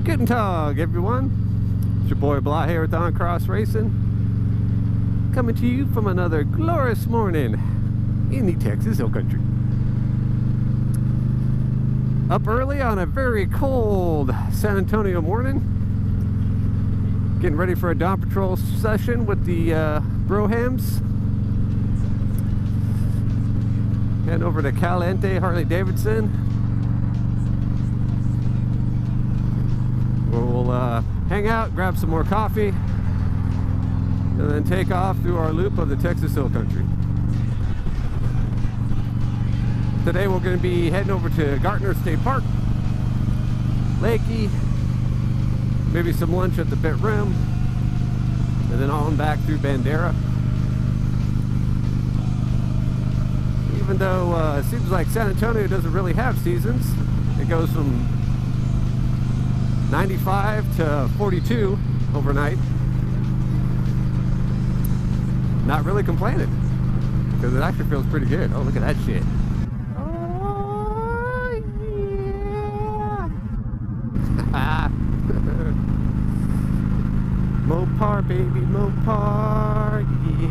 Guten Tag, everyone. It's your boy Blah here with IronCross-Racing, coming to you from another glorious morning in the Texas Hill Country. Up early on a very cold San Antonio morning, getting ready for a dawn patrol session with the Brohams. Heading over to Caliente Harley-Davidson. We'll hang out, grab some more coffee, and then take off through our loop of the Texas Hill Country. Today we're going to be heading over to Garner State Park, Leakey, maybe some lunch at the Pit Rim, and then on back through Bandera. Even though it seems like San Antonio doesn't really have seasons, it goes from 95 to 42 overnight. Not really complaining, because it actually feels pretty good. Oh, look at that shit. Oh, yeah. Mopar, baby, Mopar,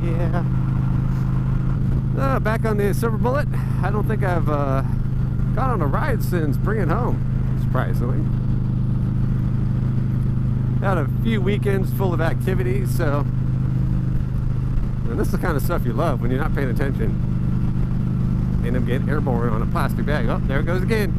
yeah. Back on the Silver Bullet. I don't think I've gone on a ride since bringing home, surprisingly. Had a few weekends full of activities, so, and this is the kind of stuff you love when you're not paying attention. End up getting airborne on a plastic bag. Oh, there it goes again.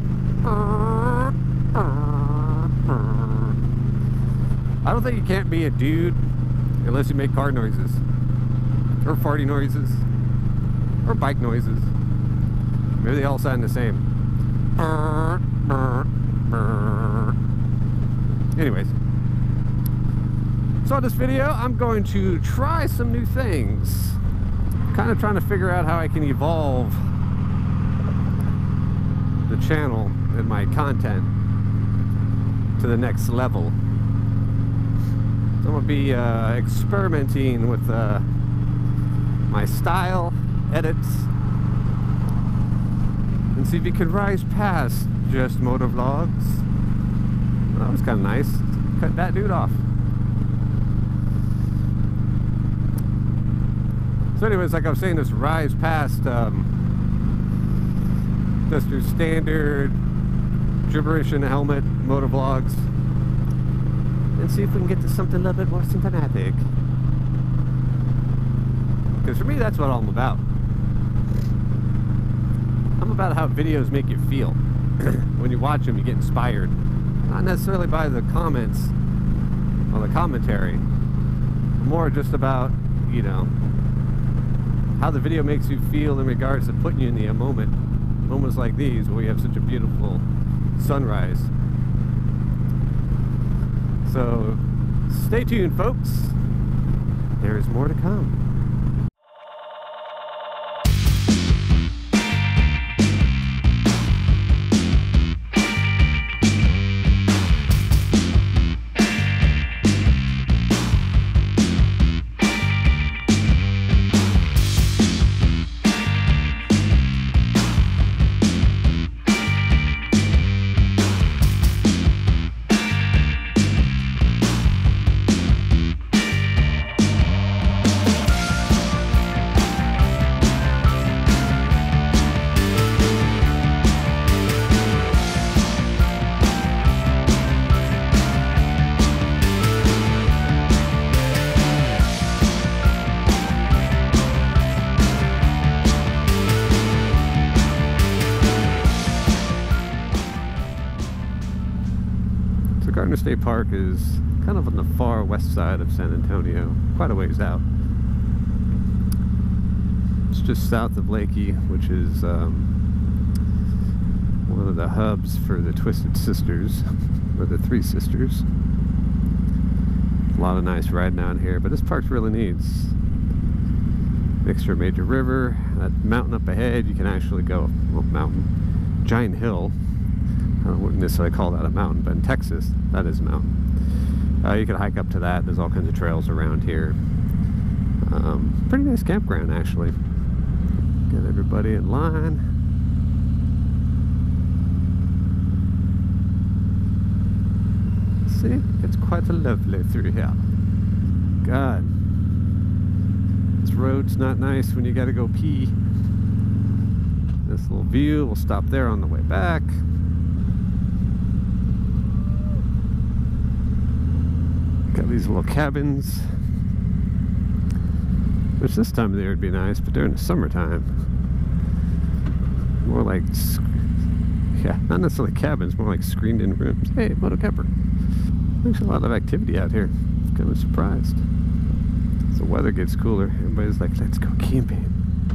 I don't think you can't be a dude unless you make car noises, or farty noises, or bike noises. Maybe they all sound the same. Anyways. So in this video, I'm going to try some new things. Kind of trying to figure out how I can evolve the channel and my content to the next level. So I'm going to be experimenting with my style, edits, and see if you can rise past just motovlogs. That was kind of nice. Cut that dude off. So anyways, like I was saying, this rise past just your standard gibberish in a helmet motovlogs, and see if we can get to something a little bit more cinematic. Because for me, that's what I'm about. I'm about how videos make you feel. When you watch them, you get inspired. Not necessarily by the comments or the commentary. More just about, you know, how the video makes you feel in regards to putting you in the moment. Moments like these where we have such a beautiful sunrise. So stay tuned, folks. There is more to come. Garner State Park is kind of on the far west side of San Antonio, quite a ways out. It's just south of Leakey, which is one of the hubs for the Twisted Sisters, or the Three Sisters. A lot of nice riding out here, but this park's really neat. Next to a major river, that mountain up ahead, you can actually go, well, mountain, giant hill. I wouldn't necessarily call that a mountain, but in Texas, that is a mountain. You can hike up to that. There's all kinds of trails around here. Pretty nice campground, actually. Get everybody in line. See, it's quite lovely through here. God, this road's not nice when you gotta go pee. This little view, we'll stop there on the way back. Got these little cabins, which this time of the year would be nice, but during the summertime, more like, yeah, not necessarily cabins, more like screened in rooms. Hey, Moto Camper. There's a lot of activity out here. Kind of surprised. As the weather gets cooler, everybody's like, let's go camping.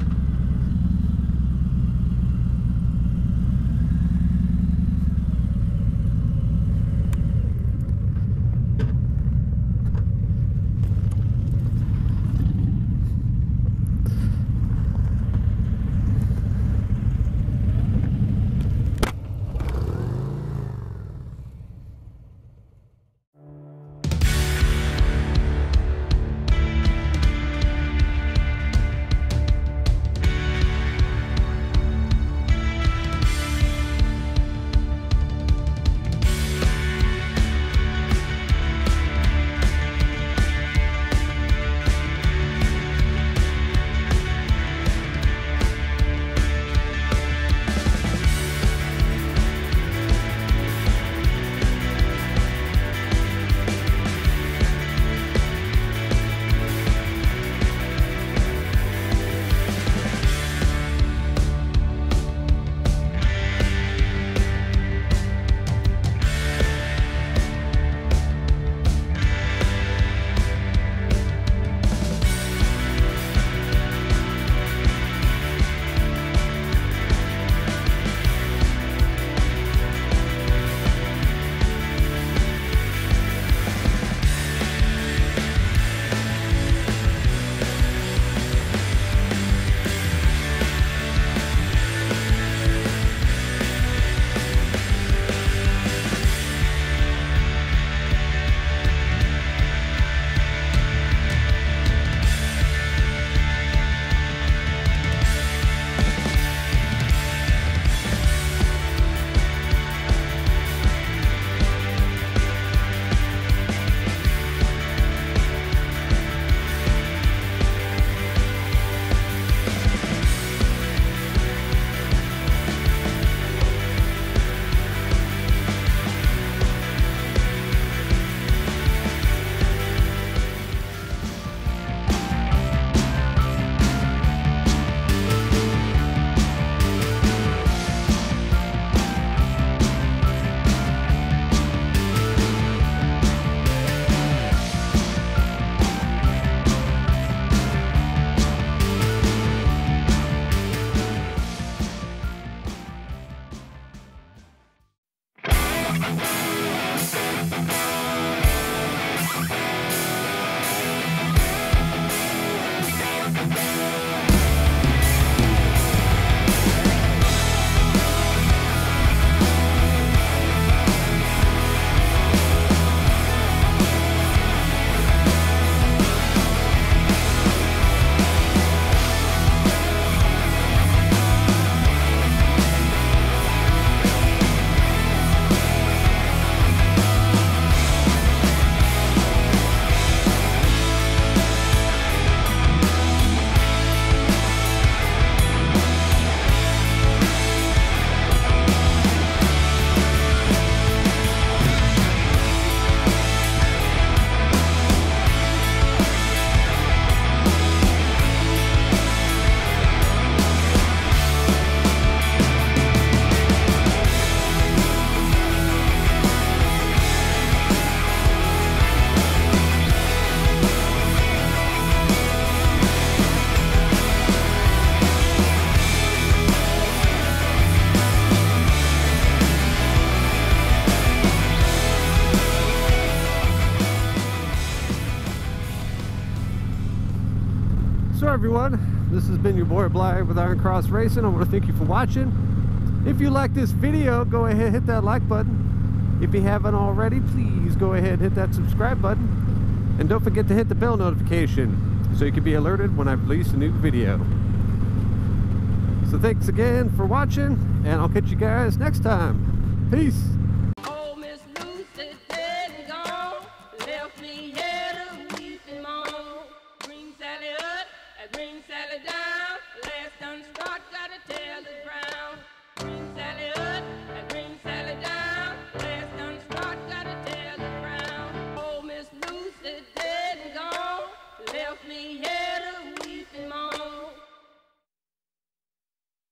So everyone, this has been your boy Bly with IronCross-Racing. I want to thank you for watching. If you like this video, go ahead, hit that like button. If you haven't already, please go ahead, hit that subscribe button. And don't forget to hit the bell notification so you can be alerted when I release a new video. So thanks again for watching, and I'll catch you guys next time. Peace.